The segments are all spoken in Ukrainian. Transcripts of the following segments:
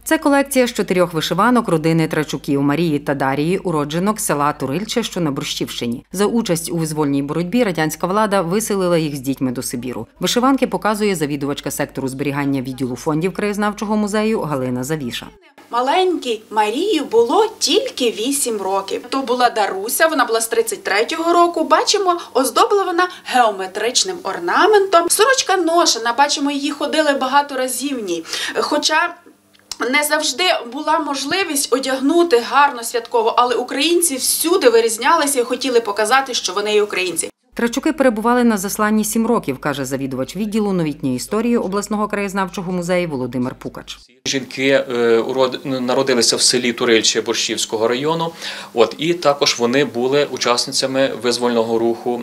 Це колекція з 4 вишиванок родини Трачуків Марії та Дарії, уродженок села Турильче, що на Борщівщині. За участь у визвольній боротьбі радянська влада виселила їх з дітьми до Сибіру. Вишиванки показує завідувачка сектору зберігання відділу фондів краєзнавчого музею Галина Завіша. Маленькій Марії було тільки 8 років. То була Даруся, вона була з 33-го року. Бачимо, оздоблена вона геометричним орнаментом. Сорочка ношена, бачимо, її ходили багато разів в ній. Хоча не завжди була можливість одягнути гарно святково, але українці всюди вирізнялися і хотіли показати, що вони є українці. Трачуки перебували на засланні 7 років, каже завідувач відділу новітньої історії обласного краєзнавчого музею Володимир Пукач. Жінки народилися в селі Турильче Борщівського району, і також вони були учасницями визвольного руху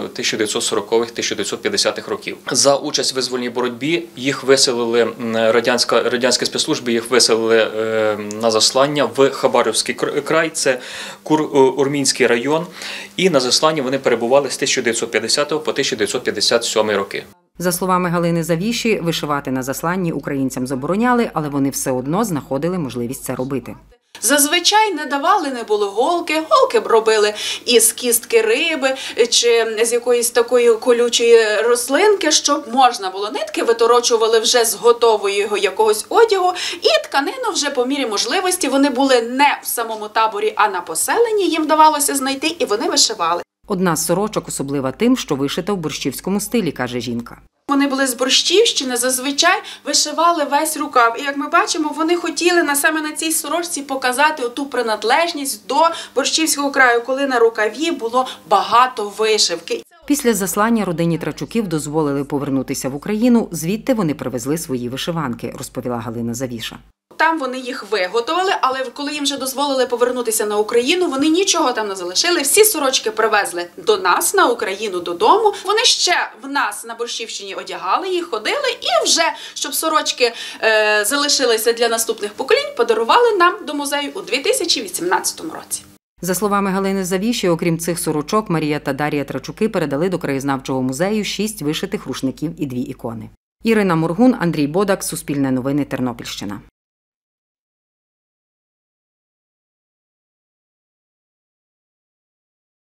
1940-1950-х років. За участь в визвольній боротьбі їх виселили, радянські спецслужби їх виселили на заслання в Хабаровський край, це Кур-Урмінський район, і на засланні вони перебували з 1950 по 1957 роки. За словами Галини Завіші, вишивати на засланні українцям забороняли, але вони все одно знаходили можливість це робити. Зазвичай не давали, не було голки. Голки б робили із кістки риби чи з якоїсь такої колючої рослинки, щоб можна було. Нитки виторочували вже з готового якогось одягу, і тканину вже по мірі можливості. Вони були не в самому таборі, а на поселенні, їм давалося знайти, і вони вишивали. Одна з сорочок особлива тим, що вишита в борщівському стилі, каже жінка. Вони були з Борщівщини, зазвичай вишивали весь рукав. І, як ми бачимо, вони хотіли саме на цій сорочці показати оту приналежність до Борщівського краю, коли на рукаві було багато вишивки. Після заслання родині Трачуків дозволили повернутися в Україну, звідти вони привезли свої вишиванки, розповіла Галина Завіша. Там вони їх виготовили, але коли їм вже дозволили повернутися на Україну, вони нічого там не залишили. Всі сорочки привезли до нас, на Україну, додому. Вони ще в нас на Борщівщині одягали їх, ходили і вже, щоб сорочки залишилися для наступних поколінь, подарували нам до музею у 2018 році. За словами Галини Завіші, окрім цих сорочок, Марія та Дарія Трачуки передали до краєзнавчого музею 6 вишитих рушників і 2 ікони. Ірина Моргун, Андрій Бодак, Суспільне новини, Тернопільщина.